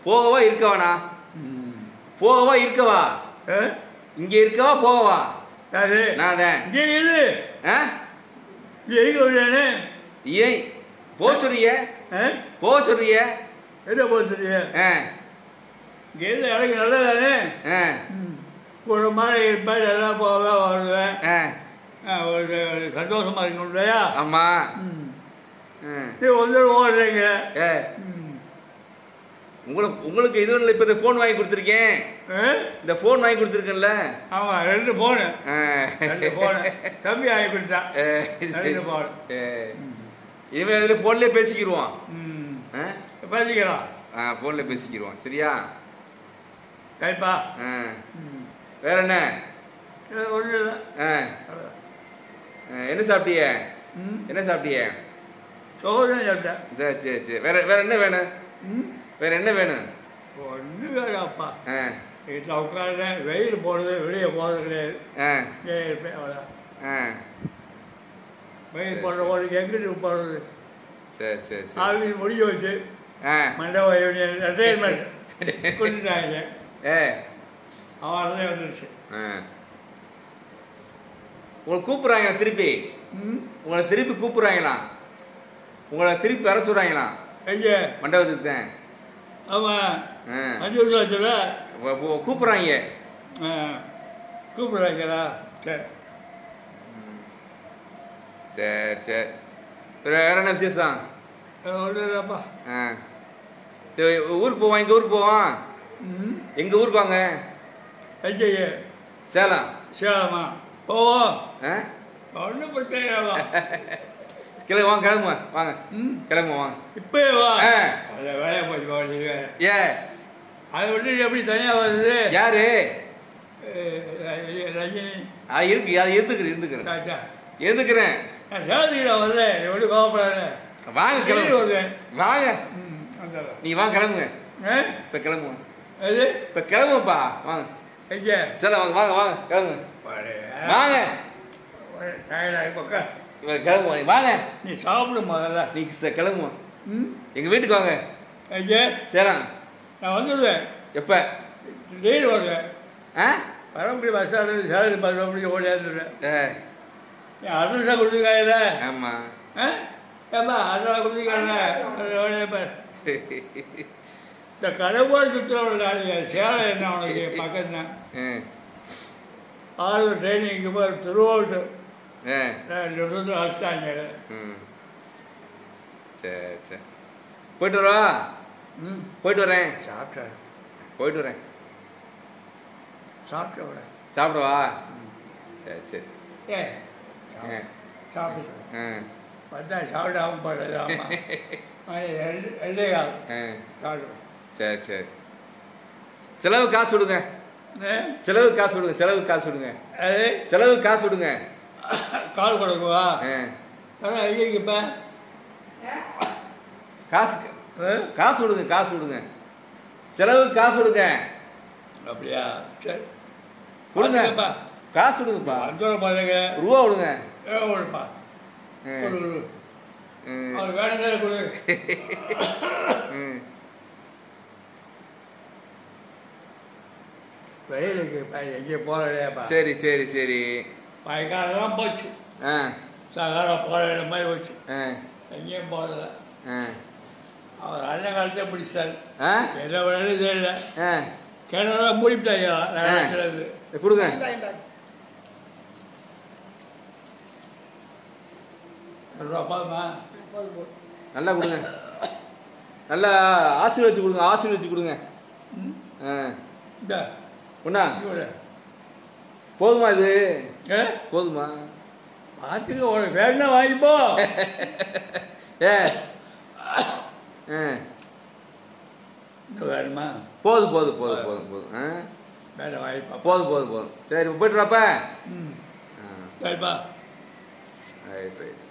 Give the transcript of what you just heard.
போகவா இருக்கவாண்ணா? போகவா இருக்கவா? இங்க இருக்கவா போகவா? யாரு? நான் தான். இங்கே இரு. இங்கே இருக்க முடியாது. ஏன் போக சொல்றிய? போக சொல்றிய? என்ன போக சொல்றிய? இங்கே இருந்து எனக்கு நல்லதானே. ஒரு மாதிரி இருப்பேன், நல்லா போவேன் வருவேன், ஒரு சந்தோஷமா இருக்கணும் இல்லையா? ஆமா. நீ வந்து ஓடுறீங்க. உங்களுக்கு இது இப்ப இந்த போன் வாங்கி கொடுத்துருக்கேன். இந்த போன் வாங்கி கொடுத்துருக்கேன்ல. ஆமா, 2 போனு. 2 போனு தம்பி வாங்கி கொடுத்தான். 2 போனு. இனிமே அதுல போன்லயே பேசிக்கிடுவோம். பேசிக்கலாம். போன்ல பேசிக்கிடுவோம். சரியா? கைப்பா. வேற என்ன? ஒண்ணு இல்லை. என்ன சாப்பிட்டிய? என்ன சாப்பிட்டிய? சோதனை சாப்பிட்டேன். சரி சரி சரி. வேற வேற என்ன வேணும்? வேற என்ன வேணும்? ஒண்ணு வேணாப்பா. வீட்டில் உட்காருறேன், வெயில் போடுறது, வெளியே போகிறது கிடையாது. இருப்பேன் அவ்வளோ. வெயில் போடுற போது எங்கிட்டு போடுறது? சரி சரி சரி. ஆஃபீஸ் முடிஞ்சு வச்சு மண்டபம் ரிட்டையர்மெண்ட் கொடுத்துட்டாங்க. அவன் வந்துருச்சு. உங்களை கூப்பிடுறாங்களா திருப்பி? உங்களை திருப்பி கூப்பிடுறாங்களா? உங்களை திருப்பி வர சொல்றாங்களா? எங்க? மண்டபத்துக்கு தான். ஆமாம், 5 வருஷம் ஆச்சுல. கூப்பிடுறாங்க. கூப்பிடுறாங்களா? சரி சரி சரி. வேற என்ன விசேஷம்? ஒன்றும் இல்லைப்பா. சரி, ஊருக்கு போவான். எங்கள் ஊருக்கு போவான். எங்கள் ஊருக்கு வாங்க. எங்கே? சேலம். சேலமா? போவோம். ஒன்றும் பிரச்சனை. கிளம்பு வாங்க. கிளம்புங்க வாங்க. கிளம்பு வாங்க. இப்போயே வா. அதை வேலையை போய் போகிறீங்க. அதை விட்டு எப்படி தனியாக வருது? யாரு? ரஜினி. இருக்கு. அது இருந்துக்கிறேன். நான் சேலத்துக்கு வரேன். எப்படி கோவப்படாத. வாங்க கிளம்பு. வாங்க. நீ வாங்க கிளம்புங்க. இப்போ கிளம்புங்க. எது? இப்போ கிளம்புப்பா. வாங்க. எங்கே? சரி வாங்க வாங்க வாங்க கிளம்புங்க. வாங்க. கிளம்புவோம். வாங்க. நீ சாப்பிடு முதல்ல. நீ கிளம்புவோம். எங்கள் வீட்டுக்கு வாங்க. எங்கே? சேலம். நான் வந்துடுவேன். எப்போ? டெய்லி வருவேன். வரம்படி பஸ் ஸ்டாண்டு சேலத்து பஸ் அப்படி ஓடியாந்துடுவேன். என் அட்ரஸாக கொடுத்துருக்காயில. ஆமாம். ஏப்பா அட்ரஸாக கொடுத்துருக்காங்க. இந்த கடவுள் சுற்றுலா சேலம் என்ன உனக்கு பக்கம்தான். ஆளுநர் ட்ரைனிங்கு போய் திருவோட்டு அடிச்சாங்க. சரி சரி. போயிட்டு வரவா? போயிட்டு வரேன். சாப்பிட்டேன். போயிட்டு வரேன். சாப்பிட்டு வரேன். சாப்பிடவா? சரி சரி. சாப்பிட்டு பார்த்தா சாப்பிடாம போடுறது. ஆமாம், 2 சாப்பிடுவேன். சரி சரி. செலவு காசு விடுங்க. செலவு காசு விடுங்க. செலவு காசு விடுங்க. செலவு காசு விடுங்க. கால் கொடுக்குவா? இப்போ காசு காசு விடுங்க. காசு விடுங்க. செலவு காசு விடுங்க. அப்படியா? சரி கொடுங்கப்பா. காசு விடுங்கப்பா. 5 ரூபா பாருங்க. ரூபா விடுங்க. கொடுப்பா. கொடு. அது வேணுங்க கொடு. வெயிலுக்கு எங்கேயும் போகலையாப்பா? சரி சரி சரி. பயக்காரெல்லாம் போச்சு. சாகாரம் போகிற இடம் மாதிரி போச்சு. எங்கேயும் போகல. அவர் அண்ணன் காலத்தை பிடிச்சாரு. என்ன வேலையும் தெரியல. கிணறா மூடிவிட்டாங்க. கொடுங்க. நல்லா கொடுங்க. நல்லா ஆசீர்வதிச்சு கொடுங்க. ஆசீர்வதிச்சு கொடுங்க. ஒண்ணா போதுமா? இது போதுமா? பார்த்துக்க. உனக்கு வேணா வாங்கிப்போ. வேணுமா? போதும் போதும் போதும் போதும் போதும். வேற வாங்கிப்பா. போதும் போதும் போதும். சரி போயிட்டு வாப்பா. சரிப்பா. Right right.